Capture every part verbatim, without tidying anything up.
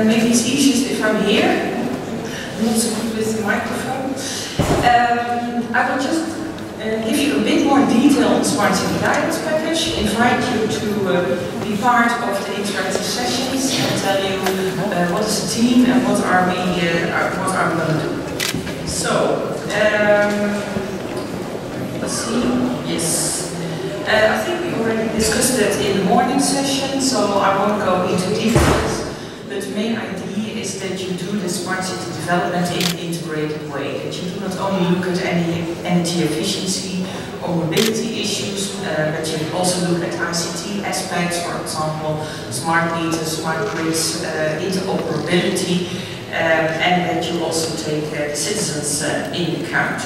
Uh, maybe it's easiest if I'm here. I'm not so good with the microphone. Um, I will just uh, give you a bit more detail on the Smart City Guidance Package, invite you to uh, be part of the interactive sessions and tell you uh, what is the team and what are we, uh, what are we going to do. So, um, let's see, yes. Uh, I think we already discussed that in the morning session, so I won't go into details. But the main idea is that you do the smart city development in an integrated way. That you do not only look at any energy efficiency or mobility issues, uh, but you also look at I C T aspects, for example, smart meters, smart grids, uh, interoperability, um, and that you also take uh, the citizens uh, in account.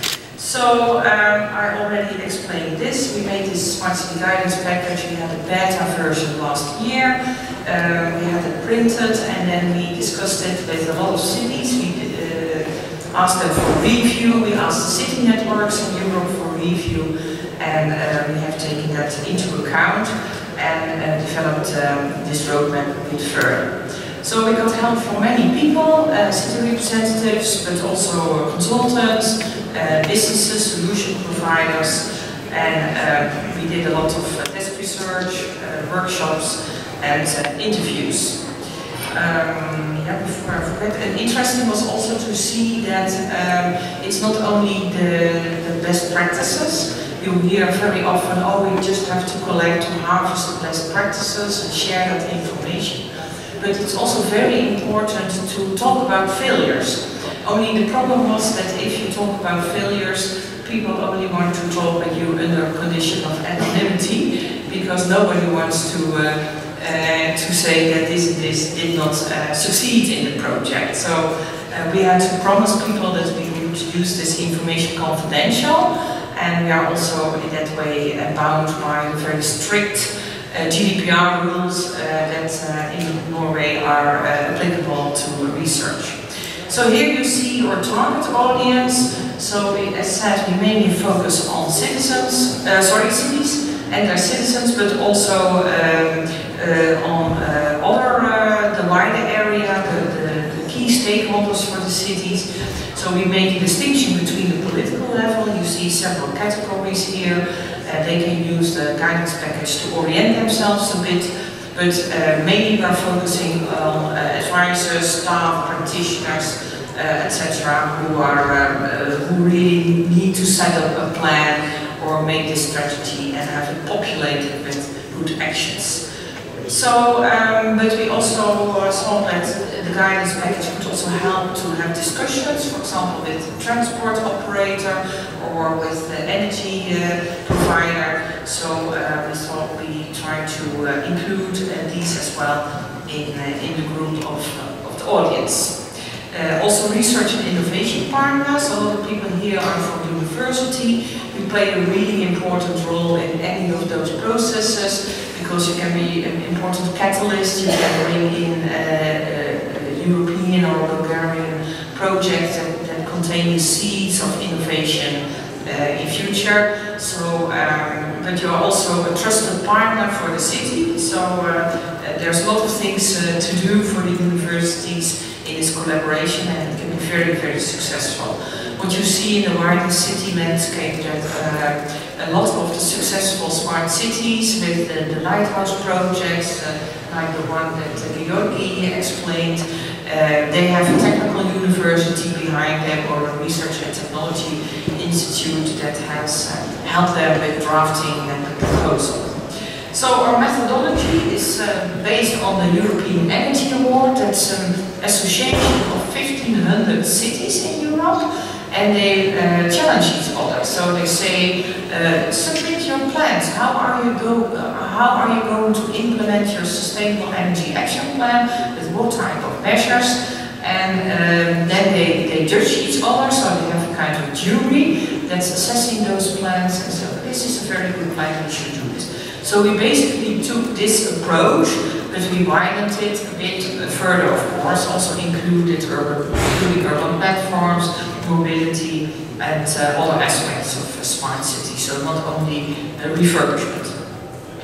So um, I already explained this. We made this Smart City Guidance Package. We had a beta version last year. Um, we had it printed and then we discussed it with a lot of cities. We did, uh, asked them for review. We asked the city networks in Europe for review, and uh, we have taken that into account and uh, developed um, this roadmap a bit further. So we got help from many people, uh, city representatives, but also consultants, uh, businesses, solution providers, and uh, we did a lot of uh, desk research, uh, workshops, and uh, interviews. Um, yeah, before I forget, and interesting was also to see that um, it's not only the, the best practices. You hear very often, oh, we just have to collect, to harvest the best practices and share that information. But it's also very important to talk about failures. Only the problem was that if you talk about failures, people only want to talk with you under a condition of anonymity, because nobody wants to uh, uh, to say that this and this did not uh, succeed in the project. So uh, we had to promise people that we would use this information confidential, and we are also in that way uh, bound by the very strict Uh, G D P R rules uh, that uh, in Norway are uh, applicable to research. So here you see our target audience. So we, as said, we mainly focus on citizens, uh, sorry, cities and their citizens, but also um, uh, on uh, other, uh, the wider area, the, the, the key stakeholders for the cities. So we make a distinction between the political level. You see several categories here. Uh, they can use the guidance package to orient themselves a bit, but uh, mainly we're focusing on uh, advisors, staff, practitioners, uh, et cetera, who are um, uh, who really need to set up a plan or make this strategy and have it populated with good actions. So, um, but we also uh, saw that the guidance package could also help to have discussions, for example, with the transport operator or with the energy uh, provider. So uh, we thought we try to uh, include uh, these as well in, uh, in the group of, uh, of the audience. Uh, also research and innovation partners, a lot of people here are from university. We play a really important role in any of those processes, because you can be an important catalyst, you can bring in a, a European or Bulgarian projects that, that contain the seeds of innovation uh, in future. So, um, but you are also a trusted partner for the city, so uh, uh, there's a lot of things uh, to do for the universities in this collaboration, and it can be very, very successful. What you see in the wider city landscape, that uh, a lot of the successful smart cities with the, the lighthouse projects, uh, like the one that uh, Georgi explained, uh, they have a technical university behind them or a research and technology institute that has uh, helped them with drafting and the proposal. So our methodology is uh, based on the European Energy Award. That's an association of fifteen hundred cities in Europe, and they uh, challenge each other. So they say, uh, submit your plans. How are you go? Uh, how are you going to implement your sustainable energy action plan? With what type of measures? And um, then they, they judge each other. So they have a kind of jury that's assessing those plans. And so this is a very good plan. We should do this. So we basically took this approach, but we widened it a bit further, of course, also included urban, including urban platforms, mobility, and uh, other aspects of a smart city, so not only uh, refurbishment.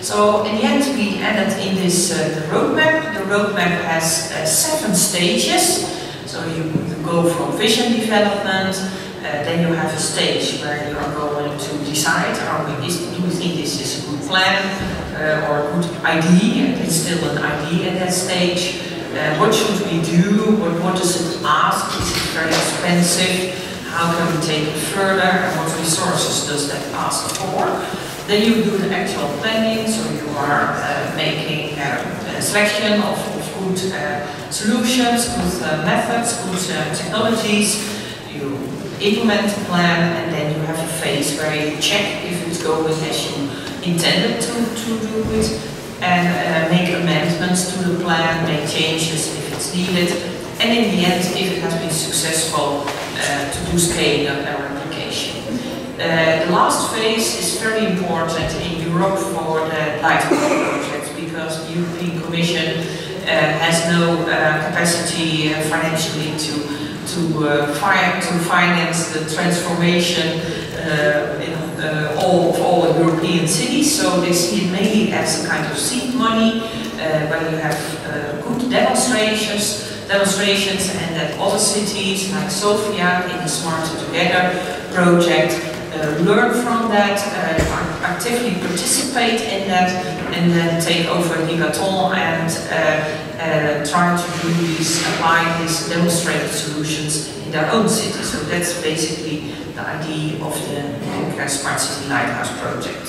So in the end we ended in this uh, the roadmap. The roadmap has uh, seven stages. So you, you go from vision development, uh, then you have a stage where you are going to decide, are we, is, do we think this is a good plan uh, or a good idea? It's still an idea at that stage. Uh, what should we do? What, what does it ask? Is it very expensive? How can we take it further? And what resources does that ask for? Then you do the actual planning, so you are uh, making uh, a selection of, of good uh, solutions, good uh, methods, good uh, technologies. You implement the plan, and then you have a phase where you check if it's going as you intended to, to do it, and uh, make amendments to the plan, make changes if it's needed, and in the end, if it has been successful, uh, to do scaling up our application. Uh, the last phase is very important in Europe for the Lighthouse project, because the European Commission uh, has no uh, capacity uh, financially to to uh, fi to finance the transformation uh, in uh, all of all European cities. So they see it mainly as a kind of seed money, uh, where you have uh, good demonstrations. demonstrations and that other cities like Sofia in the Smarter Together project uh, learn from that, uh, actively participate in that, and then take over the baton and uh, uh, try to do these, apply these demonstrated solutions in their own city. So that's basically the idea of the Smart City Lighthouse project.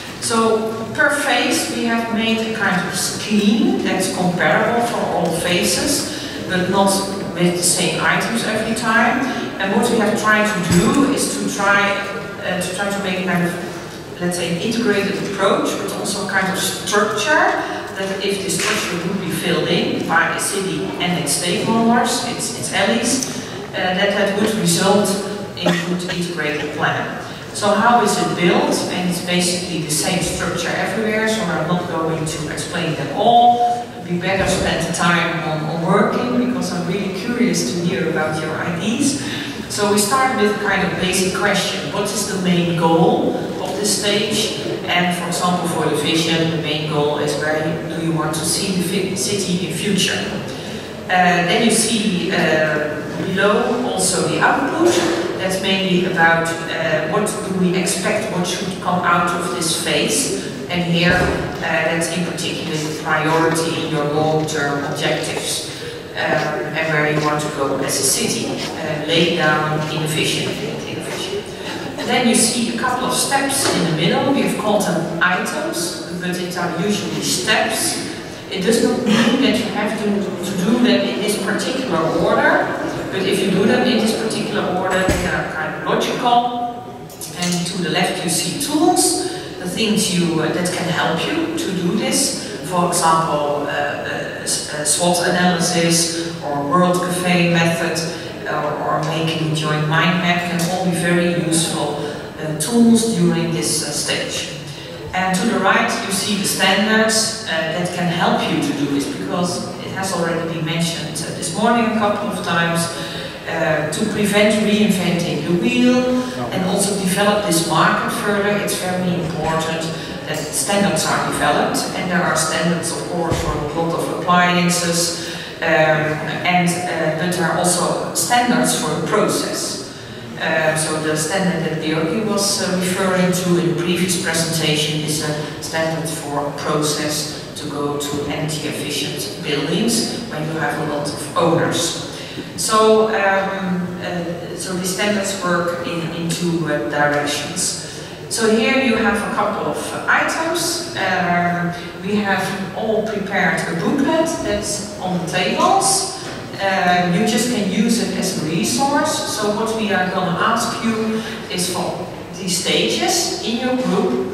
So per phase we have made a kind of scheme that's comparable for all phases, but not with the same items every time. And what we have tried to do is to try uh, to try to make a kind of, let's say, an integrated approach, but also a kind of structure that if the structure would be filled in by a city and its stakeholders, its, its allies, uh, that that would result in a good integrated plan. So how is it built? And it's basically the same structure everywhere, so I'm not going to explain them all. We better spend the time on, on working, because I'm really curious to hear about your ideas. So we start with a kind of basic question. What is the main goal of this stage? And for example, for the vision, the main goal is where do you want to see the city in future? Uh, then you see uh, below also the output. That's mainly about uh, what do we expect, what should come out of this phase. And here, uh, that's in particular the priority in your long-term objectives, um, and where you want to go as a city, uh, laid down in a vision. In a vision. And then you see a couple of steps in the middle. We have called them items, but it are usually steps. It does not mean that you have to, to do them in this particular order, but if you do them in this particular order, they are kind of logical. And to the left you see tools. The things you uh, that can help you to do this. For example, uh, uh, uh, SWOT analysis or World Café method, uh, or making a joint mind map can all be very useful uh, tools during this uh, stage. And to the right you see the standards uh, that can help you to do this, because it has already been mentioned uh, this morning a couple of times. Uh, to prevent reinventing the wheel and also develop this market further, it's very important that standards are developed, and there are standards of course for a lot of appliances, um, and uh, but there are also standards for the process. Uh, so the standard that Georgi was uh, referring to in the previous presentation is a standard for a process to go to energy efficient buildings when you have a lot of owners. So, um, uh, so the standards work in, in two uh, directions. So here you have a couple of uh, items. Um, we have all prepared a booklet that's on the tables. Uh, you just can use it as a resource. So what we are going to ask you is for these stages in your group.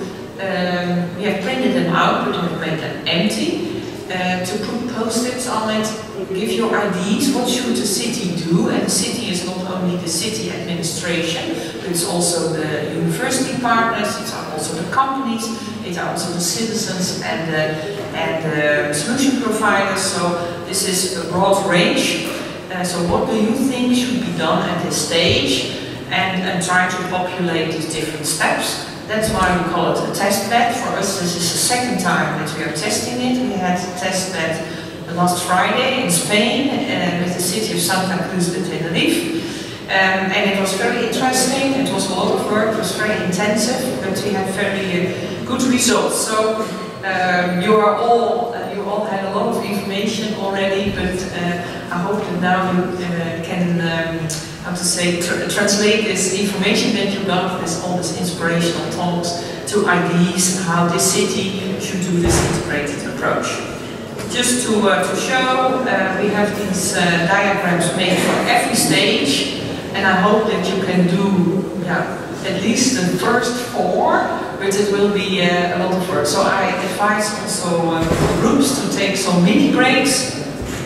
Um, we have printed them out, but we have made them empty. Uh, to put post-its on it, give your ideas, what should the city do? And the city is not only the city administration, but it's also the university partners, it's also the companies, it's also the citizens and the, and the solution providers. So this is a broad range. Uh, so what do you think should be done at this stage? And, and try to populate these different steps. That's why we call it a test bed. For us, this is the second time that we are testing it. We had a test bed last Friday in Spain uh, with the city of Santa Cruz de Tenerife. Um, and it was very interesting. It was a lot of work, it was very intensive, but we had very uh, good results. So um, you are all, uh, you all had a lot of information already, but uh, I hope that now you uh, can, um, how to say, tr translate this information that you got, this, all these inspirational talks, to ideas how this city should do this integrated approach. Just to, uh, to show, uh, we have these uh, diagrams made for every stage. And I hope that you can do yeah, at least the first four, but it will be uh, a lot of work. So I advise also uh, groups to take some mini breaks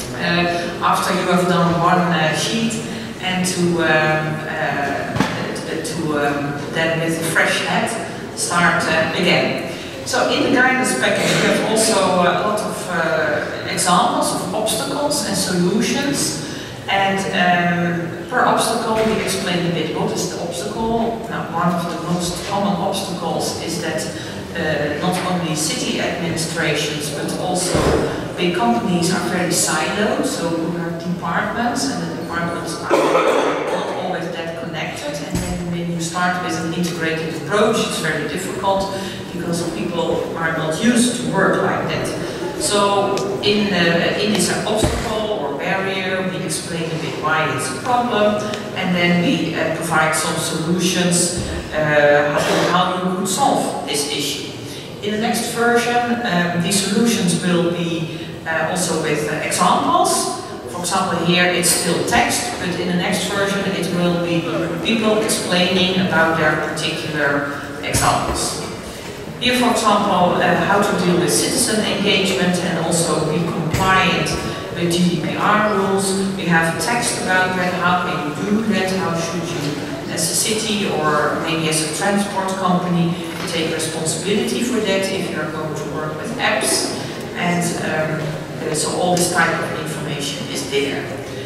uh, after you have done one uh, sheet, and to, um, uh, to um, then with a fresh head start uh, again. So in the guidance package we have also a lot of uh, examples of obstacles and solutions. And um, per obstacle we explain a bit what is the obstacle. Now, one of the most common obstacles is that uh, not only city administrations but also big companies are very siloed, so we have departments and the departments are not always that connected, and then when you start with an integrated approach it's very difficult because people are not used to work like that. So in, uh, in this obstacle or barrier, we explain a bit why it's a problem, and then we uh, provide some solutions uh, how, how you could solve this issue. In the next version, um, these solutions will be uh, also with uh, examples. For example, here it's still text, but in the next version it will be people explaining about their particular examples. Here, for example, uh, how to deal with citizen engagement and also be compliant with G D P R rules. We have a text about that, how can you do that, how should you, as a city or maybe as a transport company, take responsibility for that if you're going to work with apps. And um, so all this type of information is there.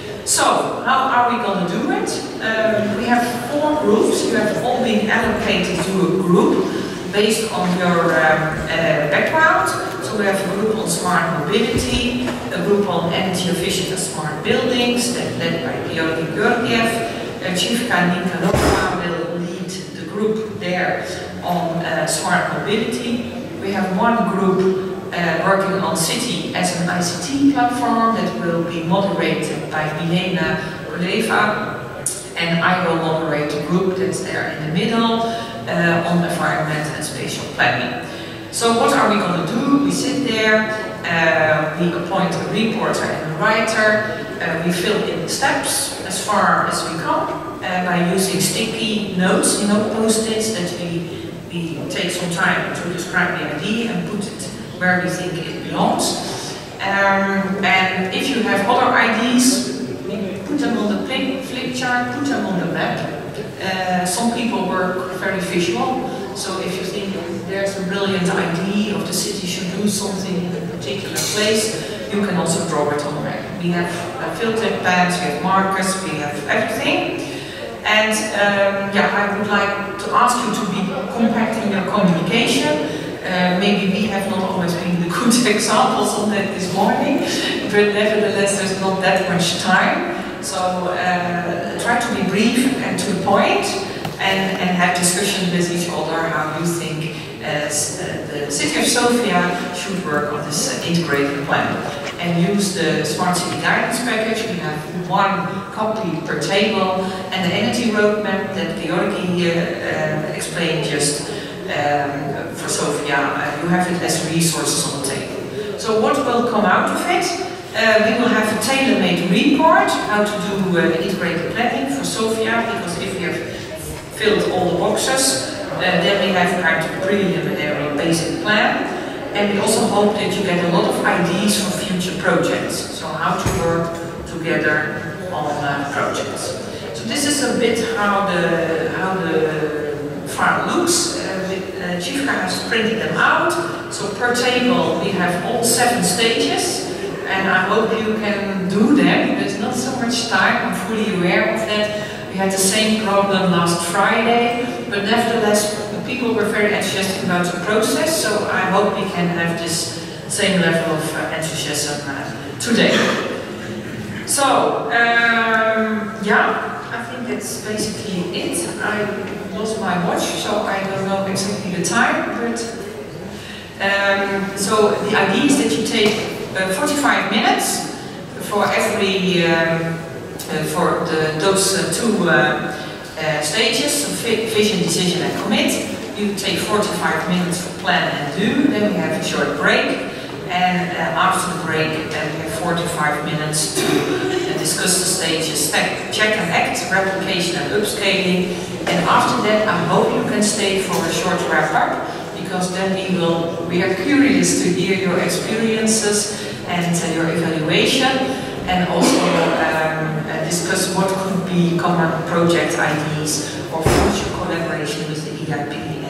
So, how are we going to do it? Um, we have four groups. You have all been allocated to a group based on your um, uh, background. So we have a group on smart mobility, a group on energy efficient and smart buildings, that led by Georgi Georgiev. Uh, Chivka Nikolova will lead the group there on uh, smart mobility. We have one group uh, working on city as an I C T platform that will be moderated by Milena Oleva, and I will moderate the group that's there in the middle uh, on environment and spatial planning. So what are we going to do? We sit there, uh, we appoint a reporter and a writer, uh, we fill in the steps as far as we come uh, by using sticky notes, you know, post-its that we, we take some time to describe the idea and put it where we think it belongs. Um, and if you have other ideas, put them on the flip chart, put them on the map. Uh, some people work very visual, so if you think there's a brilliant idea of the city should do something in a particular place, you can also draw it on the map. We have uh, filtered pads, we have markers, we have everything. And um, yeah, I would like to ask you to be compact in your communication. Uh, maybe we have not always been the good examples on that this morning, but nevertheless there's not that much time. So uh, try to be brief and to the point, and, and have discussion with each other how you think as uh, the City of Sofia should work on this uh, integrated plan. And use the Smart City Guidance Package. We have one copy per table, and the energy roadmap that Georgi uh, uh, explained just um, for Sofia. Uh, you have it as resources on the table. So what will come out of it? Uh, we will have a tailor-made report how to do uh, integrated planning for Sofia, because if we have filled all the boxes, uh, then we have a kind of preliminary basic plan. And we also hope that you get a lot of ideas for future projects, so how to work together on uh, projects. So this is a bit how the, how the file looks. Uh, with, uh, Chivka has printed them out. So per table we have all seven stages. And I hope you can do them. There's not so much time, I'm fully aware of that. We had the same problem last Friday, but nevertheless the people were very enthusiastic about the process, so I hope we can have this same level of uh, enthusiasm uh, today. So, um, yeah, I think that's basically it. I lost my watch, so I don't know exactly the time, but um, so the idea is that you take uh, forty-five minutes for every, um, uh, for the, those uh, two uh, uh, stages, so vision, decision and commit. You take forty-five minutes for plan and do, then we have a short break. And uh, after the break, uh, we have forty-five minutes to uh, discuss the stages, check and act, replication and upscaling. And after that, I hope you can stay for a short wrap-up, because then we will, we are curious to hear your experiences and uh, your evaluation, and also um, uh, discuss what could be common project ideas or future collaboration with the E I P.